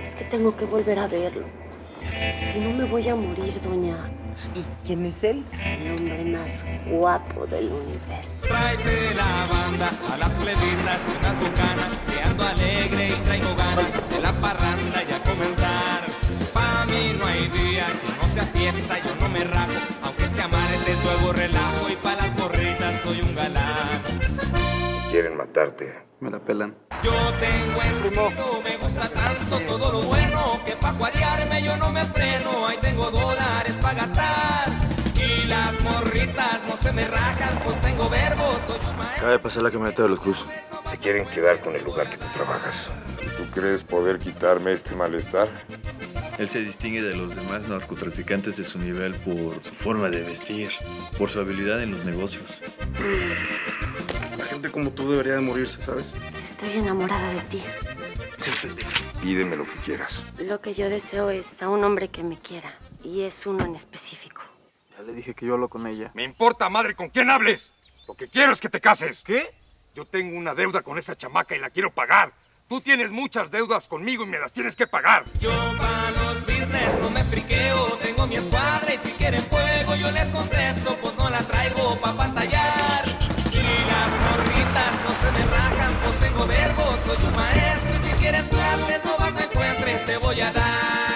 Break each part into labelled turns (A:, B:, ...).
A: Es que tengo que volver a verlo. Si no, me voy a morir, doña.
B: ¿Y quién es él?
A: El hombre más guapo del universo.
C: Tráete la banda a las plebitas y unas bucanas, que ando alegre y traigo ganas de la parranda y a comenzar. Pa' mí no hay día que no sea fiesta, yo no me rajo, aunque sea martes o hago relajo, y pa' las morritas soy un galán.
D: Quieren matarte.
E: Me la pelan.
C: Yo tengo estilo, me gusta tanto todo lo bueno, que pa' cuarearme yo no me freno, ahí tengo dólares pa' gastar. Y las morritas no se me rajan, pues tengo verbos, soy un maestro.
E: Acaba de pasar la camioneta de los Cruz.
D: Se quieren quedar con el lugar que tú trabajas.
F: ¿Y tú crees poder quitarme este malestar?
E: Él se distingue de los demás narcotraficantes de su nivel por su forma de vestir, por su habilidad en los negocios.
G: La gente como tú debería de morirse, ¿sabes?
A: Estoy enamorada de ti.
F: Pídeme lo que quieras.
A: Lo que yo deseo es a un hombre que me quiera. Y es uno en específico.
G: Ya le dije que yo hablo con ella.
H: Me importa, madre, con quién hables. Lo que quiero es que te cases.
G: ¿Qué?
H: Yo tengo una deuda con esa chamaca y la quiero pagar. Tú tienes muchas deudas conmigo y me las tienes que pagar.
C: Yo pa' los business no me friqueo, tengo mi escuadra y si quieren fuego yo les contesto, pues no la traigo pa' pantallar. Y las morritas no se me rajan, pues tengo verbos, soy un maestro y si quieres clases no vas no encuentres, te voy a dar.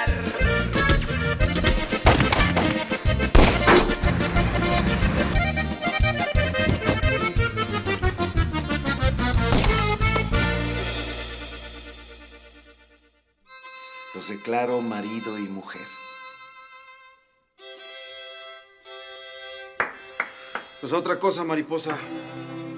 I: Los declaro marido y mujer.
G: Pues otra cosa, mariposa.